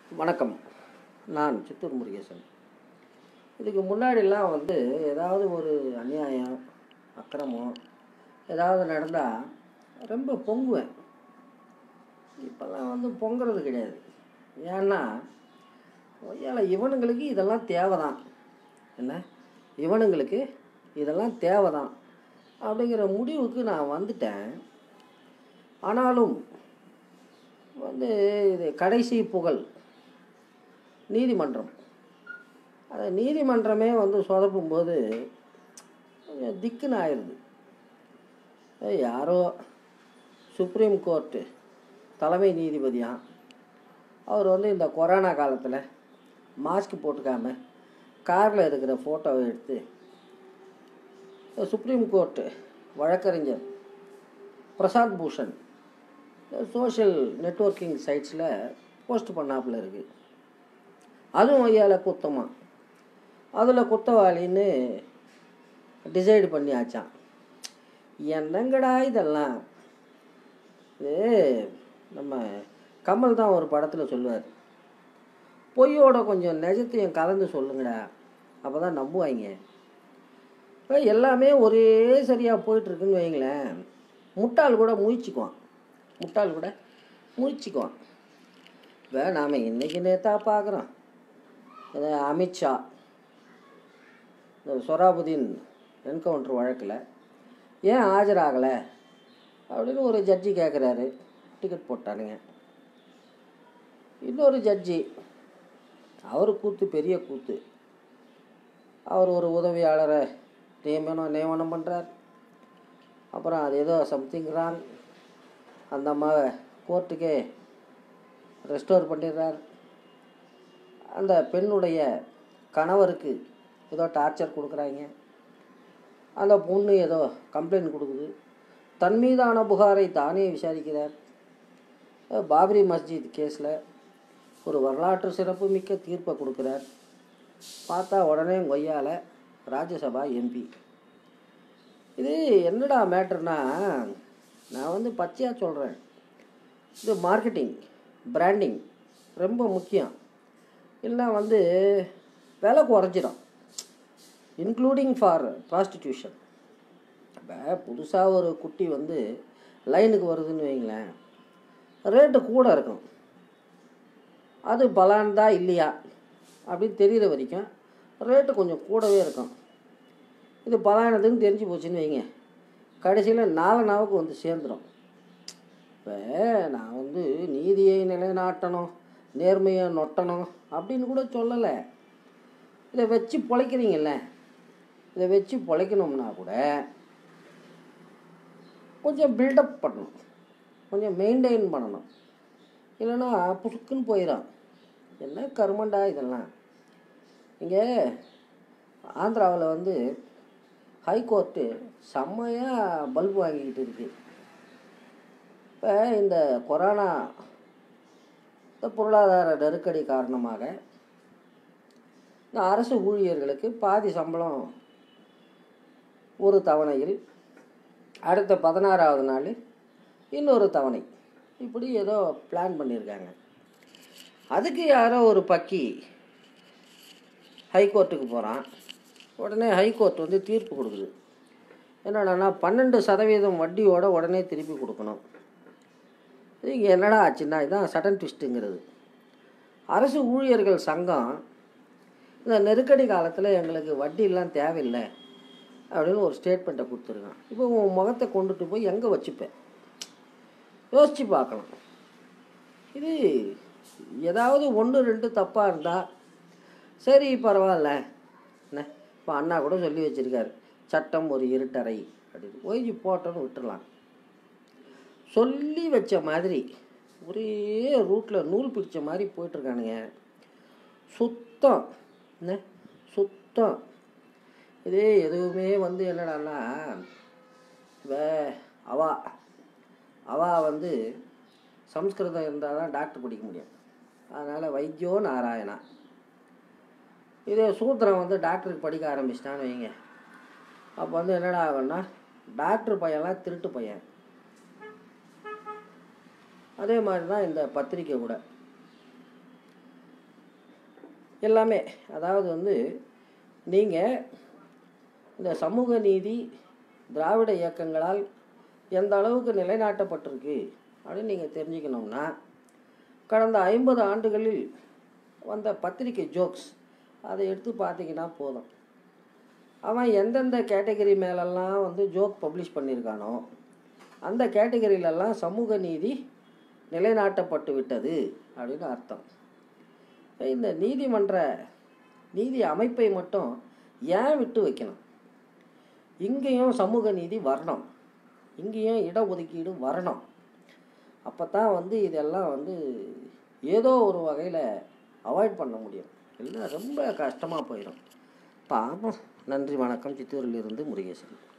வணக்கம். நான் சித்தூர் முருகேசன். இதுக்கு முன்னாடிலாம் ஏதாவது ஒரு அநியாயம், அக்கிரமம் ஏதாவது நடந்தால் ரொம்ப பொங்குவேன். இப்போல்லாம் பொங்குறது கிடையாது. ஏன்னா இவனுங்களுக்கு இதெல்லாம் தேவைதான், என்ன இவனுங்களுக்கு இதெல்லாம் தேவைதான் அப்படிங்கிற முடிவுக்கு நான் வந்துட்டேன். ஆனாலும் இது கடைசி புகழ் நீதிமன்றம். அந்த நீதிமன்றமே சொதப்பும்போது கொஞ்சம் திக்குன்னு ஆயிடுது. யாரோ சுப்ரீம் கோர்ட்டு தலைமை நீதிபதியாம், அவர் இந்த கொரோனா காலத்தில் மாஸ்க் போட்டுக்காமல் காரில் இருக்கிற ஃபோட்டோவை எடுத்து சுப்ரீம் கோர்ட்டு வழக்கறிஞர் பிரசாந்த் பூஷன் சோஷியல் நெட்வொர்க்கிங் சைட்ஸில் போஸ்ட் பண்ணாப்புல இருக்குது. அதுவும் ஐயால குத்தமாக, அதில் குத்தவாளின்னு டிசைடு பண்ணியாச்சான். என்னங்கடா இதெல்லாம்? இது நம்ம கமல் தான் ஒரு படத்தில் சொல்லுவார், பொய்யோட கொஞ்சம் நிஜத்தையும் கலந்து சொல்லுங்கடா, அப்போ தான் நம்புவாங்க. இப்போ எல்லாமே ஒரே சரியாக போயிட்டுருக்குன்னு வைங்களேன், முட்டாள் கூட முயற்சிக்குவான். இப்போ நாம் இன்றைக்கி நேற்றா பார்க்குறோம், அமித்ஷா இந்த சொராபுதீன் என்கவுண்டர் வழக்கில் ஏன் ஆஜராகலை அப்படின்னு ஒரு ஜட்ஜி கேட்குறாரு. டிக்கெட் போட்டானுங்க. இன்னொரு ஜட்ஜி, அவர் கூத்து பெரிய கூத்து, அவர் ஒரு உதவியாளரை நியமனம் பண்ணுறார். அப்புறம் அது ஏதோ சம்திங் ராங், அந்த அம்மாவை கோர்ட்டுக்கே ரெஸ்டோர் பண்ணிடுறார். அந்த பெண்ணுடைய கணவருக்கு ஏதோ டார்ச்சர் கொடுக்குறாங்க. அந்த பொண்ணு ஏதோ கம்ப்ளைண்ட் கொடுக்குது. தன் மீதான புகாரை தானே விசாரிக்கிறார். பாபரி மஸ்ஜித் கேஸில் ஒரு வரலாற்று சிறப்பு மிக்க தீர்ப்பை கொடுக்குறார். பார்த்தா உடனே கொய்யால ராஜ்யசபா எம்பி. இது என்னடா மேட்டர்னா, நான் பச்சையாக சொல்கிறேன், இது மார்க்கெட்டிங், பிராண்டிங் ரொம்ப முக்கியம். இல்லை விலை குறைஞ்சிடும், இன்க்ளூடிங் ஃபார் ப்ராஸ்டிடியூஷன். இப்போ புதுசாக ஒரு குட்டி லைனுக்கு வருதுன்னு வைங்களேன், ரேட்டு கூட இருக்கும். அது பலான்தா இல்லையா அப்படின்னு தெரிகிற வரைக்கும் ரேட்டு கொஞ்சம் கூடவே இருக்கும். இது பலானதுன்னு தெரிஞ்சு போச்சுன்னு வைங்க, கடைசியில் நாவுக்கு சேர்ந்துடும். இப்போ நான் நீதியை நிலைநாட்டணும், நேர்மையை நொட்டணும் அப்படின்னு கூட சொல்லலை. இதை வச்சு பொழைக்கிறீங்கல்ல, இதை வச்சு பொழைக்கணும்னா கூட கொஞ்சம் பில்டப் பண்ணணும், கொஞ்சம் மெயின்டைன் பண்ணணும். இல்லைன்னா புசுக்குன்னு போயிடும். என்ன கருமண்டா இதெல்லாம். இங்கே ஆந்திராவில் ஹைகோர்ட்டு செம்மையாக பல்பு வாங்கிக்கிட்டு இருக்குது. இப்போ இந்த கொரோனா பொருளாதார நெருக்கடி காரணமாக இந்த அரசு ஊழியர்களுக்கு பாதி சம்பளம் ஒரு தவணையில், அடுத்த 16ஆவது நாள் இன்னொரு தவணை, இப்படி ஏதோ பிளான் பண்ணியிருக்காங்க. அதுக்கு யாரோ ஒரு பக்கி ஹைகோர்ட்டுக்கு போகிறான். உடனே ஹைகோர்ட் தீர்ப்பு கொடுக்குது. என்னடான்னா 12% வட்டியோட உடனே திருப்பி கொடுக்கணும். இங்கே என்னடா ஆச்சுன்னா, இதுதான் சடன் ட்விஸ்ட்டுங்கிறது. அரசு ஊழியர்கள் சங்கம் இந்த நெருக்கடி காலத்தில் எங்களுக்கு வட்டியெல்லாம் தேவையில்லை அப்படின்னு ஒரு ஸ்டேட்மெண்ட்டை கொடுத்துருக்கான். இப்போ உன் முகத்தை கொண்டுட்டு போய் எங்கே வச்சுப்பேன்? யோசித்து பார்க்கலாம். இது ஏதாவது 1-2 தப்பாக இருந்தால் சரி பரவாயில்ல, என்ன இப்போ அண்ணா கூட சொல்லி வச்சுருக்காரு, சட்டம் ஒரு இருட்டறை அப்படின்னு ஒய்ஜி போட்டோன்னு விட்டுடலாம். சொல்லி வச்ச மாதிரி ஒரே ரூட்டில் நூல் பிடிச்ச மாதிரி போயிட்டுருக்கானுங்க. சுத்தம், என்ன சுத்தம். இதே எதுவுமே என்னடான்னா, அவா சம்ஸ்கிருதம் இருந்தால் தான் டாக்டர் படிக்க முடியும். அதனால் வைத்தியோ நாராயணா. இதே சூத்திரம் டாக்டருக்கு படிக்க ஆரம்பிச்சிட்டான்னு வைங்க, அப்போ என்னடா ஆகுன்னா, டாக்டர் பையன்லாம் திருட்டு பையன். அதே மாதிரி தான் இந்த பத்திரிக்கை கூட. எல்லாமே. அதாவது வந்து நீங்கள் இந்த சமூக நீதி திராவிட இயக்கங்களால் எந்த அளவுக்கு நிலைநாட்டப்பட்டிருக்கு அப்படின்னு நீங்கள் தெரிஞ்சுக்கணும்னா, கடந்த 50 ஆண்டுகளில் வந்த பத்திரிகை ஜோக்ஸ் அதை எடுத்து பார்த்தீங்கன்னா போதும். அவன் எந்தெந்த கேட்டகரி மேலெல்லாம் வந்து ஜோக் பப்ளிஷ் பண்ணியிருக்கானோ அந்த கேட்டகரியிலெல்லாம் சமூக நீதி நிலைநாட்டப்பட்டு விட்டது அப்படின்னு அர்த்தம். இந்த நீதி அமைப்பை மட்டும் ஏன் விட்டு வைக்கணும்? இங்கேயும் சமூக நீதி வரணும், இங்கேயும் இடஒதுக்கீடு வரணும். அப்போ தான் வந்து இதெல்லாம் வந்து ஏதோ ஒரு வகையில் அவாய்ட் பண்ண முடியும். இல்லை ரொம்ப கஷ்டமாக போயிடும். பாப்போம். நன்றி, வணக்கம். சித்தூரிலிருந்து முருகேசன்.